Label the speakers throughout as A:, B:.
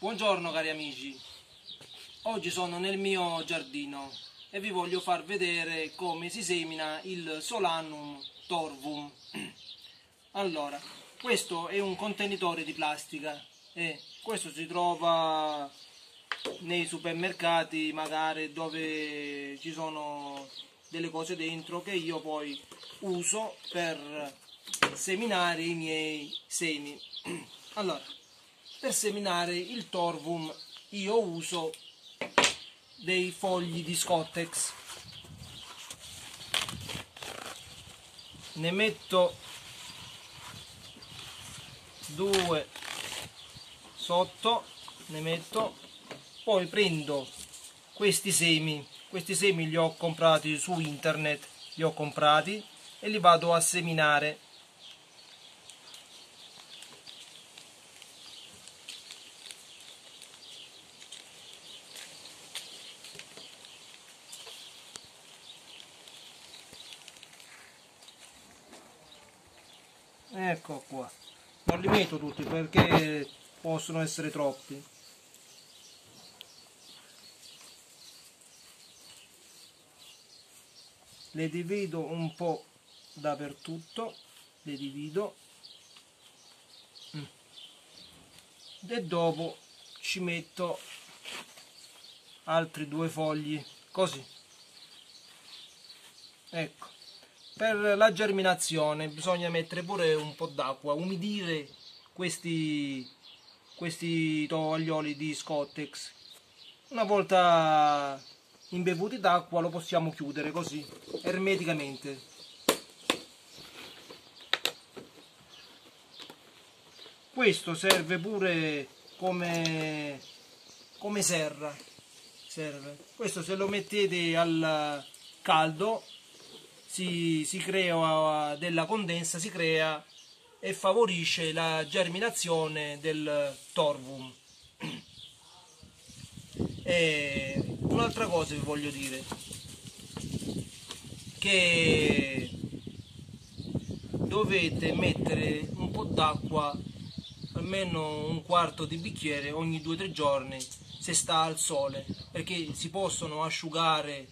A: Buongiorno cari amici, oggi sono nel mio giardino e vi voglio far vedere come si semina il Solanum torvum. Allora, questo è un contenitore di plastica e questo si trova nei supermercati magari dove ci sono delle cose dentro che io poi uso per seminare i miei semi. Allora, per seminare il torvum io uso dei fogli di Scottex, ne metto 2 sotto, poi prendo questi semi li ho comprati su internet, e li vado a seminare. Ecco qua, non li metto tutti perché possono essere troppi. Le divido un po' dappertutto, le divido e dopo ci metto altri 2 fogli così. Ecco, per la germinazione bisogna mettere pure un po' d'acqua, umidire questi tovaglioli di Scottex. Una volta imbevuti d'acqua lo possiamo chiudere così, ermeticamente. Questo serve pure come serra. Questo se lo mettete al caldo si crea della condensa, e favorisce la germinazione del torvum. E un'altra cosa vi voglio dire, che dovete mettere un po' d'acqua, almeno un quarto di bicchiere ogni 2 o 3 giorni, se sta al sole, perché si possono asciugare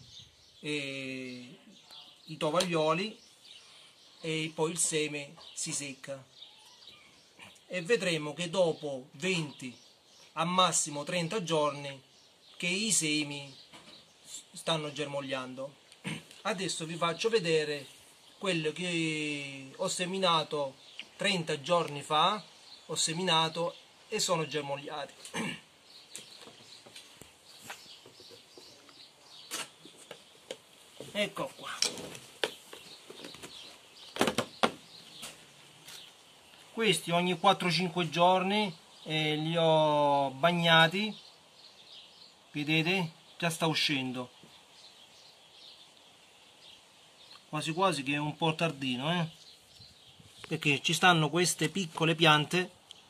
A: i tovaglioli e poi il seme si secca, e vedremo che dopo 20 a massimo 30 giorni che i semi stanno germogliando. Adesso vi faccio vedere quello che ho seminato 30 giorni fa, e sono germogliati. Ecco qua. Questi ogni 4-5 giorni li ho bagnati, vedete? Già sta uscendo. Quasi quasi che è un po' tardino, perché ci stanno queste piccole piante,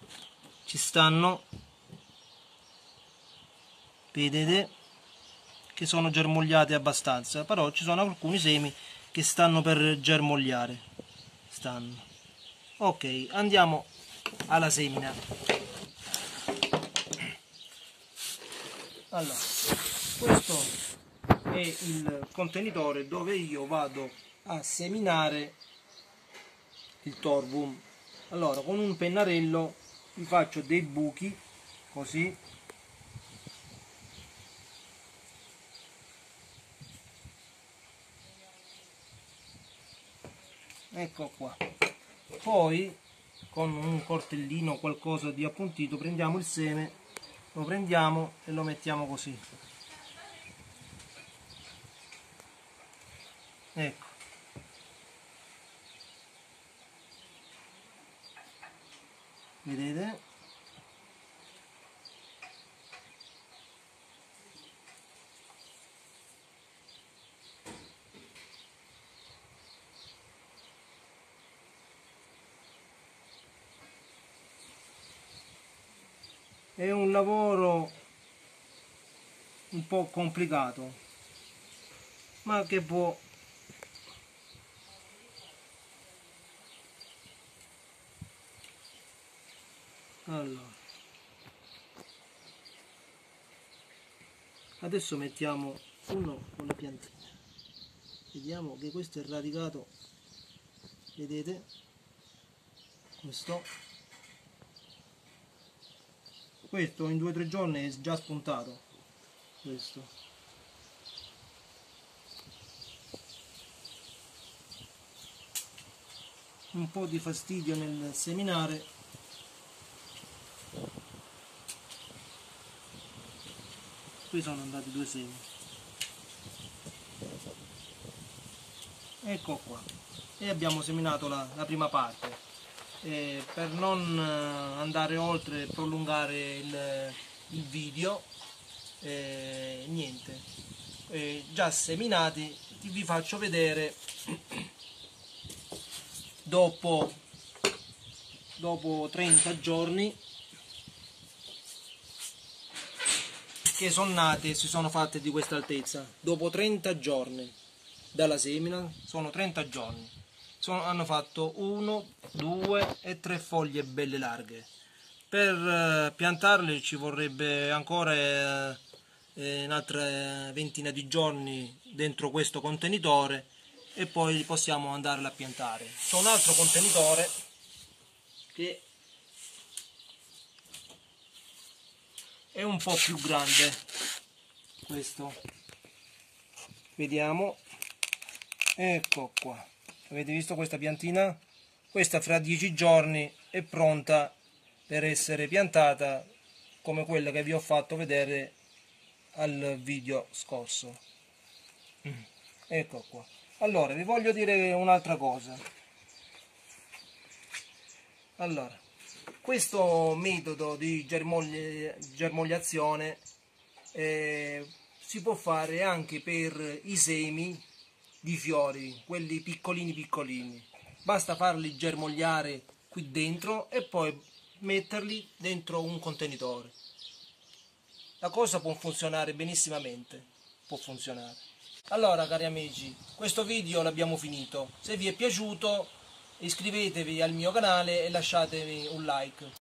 A: vedete, che sono germogliate abbastanza, però ci sono alcuni semi che stanno per germogliare. Ok, andiamo alla semina. Allora, questo è il contenitore dove io vado a seminare il torvum. Allora, con un pennarello vi faccio dei buchi così, ecco qua. Poi con un coltellino, qualcosa di appuntito, prendiamo il seme, lo prendiamo e lo mettiamo così. Ecco. Vedete? È un lavoro un po' complicato, ma che può allora Adesso mettiamo uno con le piantine, vediamo che questo è radicato, vedete, questo in 2 o 3 giorni è già spuntato, questo. Un po' di fastidio nel seminare, qui sono andati 2 semi, ecco qua, e abbiamo seminato la prima parte. Per non andare oltre e prolungare il video, niente, già seminati, vi faccio vedere dopo 30 giorni che sono nate e si sono fatte di questa altezza. Dopo 30 giorni dalla semina, sono 30 giorni, hanno fatto 1, 2 e 3 foglie belle larghe. Per piantarle ci vorrebbe ancora un'altra ventina di giorni dentro questo contenitore e poi possiamo andarla a piantare. C'è un altro contenitore che è un po' più grande, questo, vediamo, ecco qua, avete visto questa piantina? Questa fra 10 giorni è pronta per essere piantata, come quella che vi ho fatto vedere al video scorso. Ecco qua. Allora, vi voglio dire un'altra cosa. Allora, questo metodo di germogliazione si può fare anche per i semi di fiori, quelli piccolini piccolini. Basta farli germogliare qui dentro e poi metterli dentro un contenitore. La cosa può funzionare benissimamente, può funzionare. Allora, cari amici, questo video l'abbiamo finito. Se vi è piaciuto, iscrivetevi al mio canale e lasciatemi un like.